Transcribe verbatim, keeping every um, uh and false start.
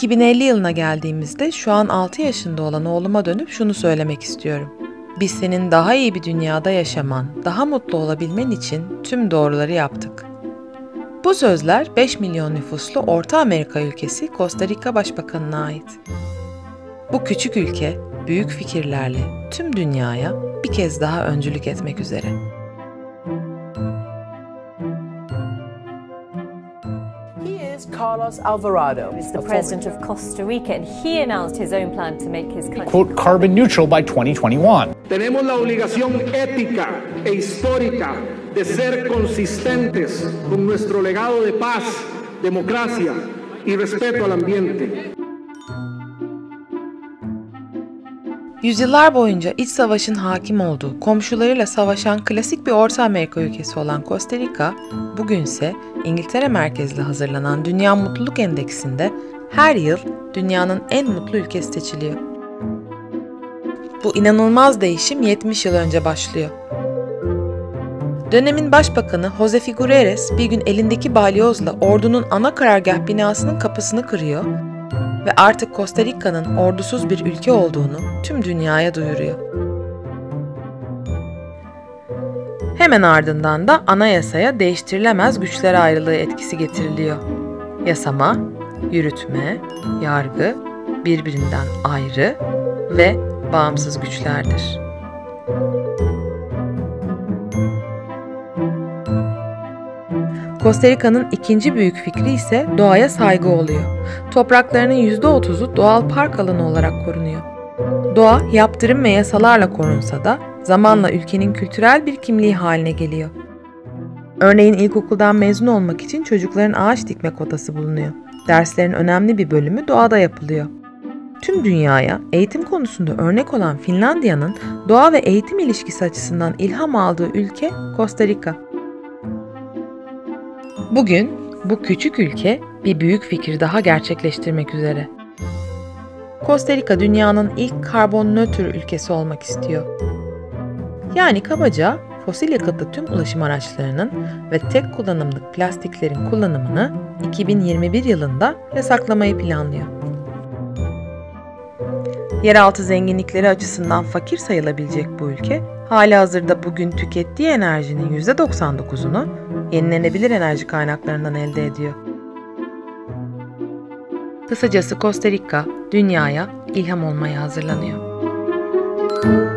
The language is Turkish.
iki bin elli yılına geldiğimizde şu an altı yaşında olan oğluma dönüp şunu söylemek istiyorum. Biz senin daha iyi bir dünyada yaşaman, daha mutlu olabilmen için tüm doğruları yaptık. Bu sözler beş milyon nüfuslu Orta Amerika ülkesi Costa Rica Başbakanı'na ait. Bu küçük ülke, büyük fikirlerle tüm dünyaya bir kez daha öncülük etmek üzere. Carlos Alvarado is the president of Costa Rica, and he announced his own plan to make his country quote carbon neutral by twenty twenty-one. Tenemos la obligación ética e histórica de ser consistentes con nuestro legado de paz, democracia y respeto al ambiente. Yüzyıllar boyunca iç savaşın hakim olduğu, komşularıyla savaşan klasik bir Orta Amerika ülkesi olan Costa Rica, bugünse İngiltere merkezli hazırlanan Dünya Mutluluk Endeksinde her yıl dünyanın en mutlu ülkesi seçiliyor. Bu inanılmaz değişim yetmiş yıl önce başlıyor. Dönemin başbakanı José Figueres bir gün elindeki balyozla ordunun ana karargah binasının kapısını kırıyor ve artık Costa Rica'nın ordusuz bir ülke olduğunu tüm dünyaya duyuruyor. Hemen ardından da anayasaya değiştirilemez güçler ayrılığı etkisi getiriliyor. Yasama, yürütme, yargı birbirinden ayrı ve bağımsız güçlerdir. Costa Rica'nın ikinci büyük fikri ise doğaya saygı oluyor. Topraklarının yüzde otuzu doğal park alanı olarak korunuyor. Doğa yaptırım ve yasalarla korunsa da zamanla ülkenin kültürel bir kimliği haline geliyor. Örneğin ilkokuldan mezun olmak için çocukların ağaç dikme kotası bulunuyor. Derslerin önemli bir bölümü doğada yapılıyor. Tüm dünyaya eğitim konusunda örnek olan Finlandiya'nın doğa ve eğitim ilişkisi açısından ilham aldığı ülke Costa Rica. Bugün bu küçük ülke bir büyük fikir daha gerçekleştirmek üzere. Costa Rica dünyanın ilk karbon nötr ülkesi olmak istiyor. Yani kabaca fosil yakıtlı tüm ulaşım araçlarının ve tek kullanımlık plastiklerin kullanımını iki bin yirmi bir yılında yasaklamayı planlıyor. Yeraltı zenginlikleri açısından fakir sayılabilecek bu ülke, halihazırda bugün tükettiği enerjinin yüzde doksan dokuzunu yenilenebilir enerji kaynaklarından elde ediyor. Kısacası Costa Rica dünyaya ilham olmaya hazırlanıyor.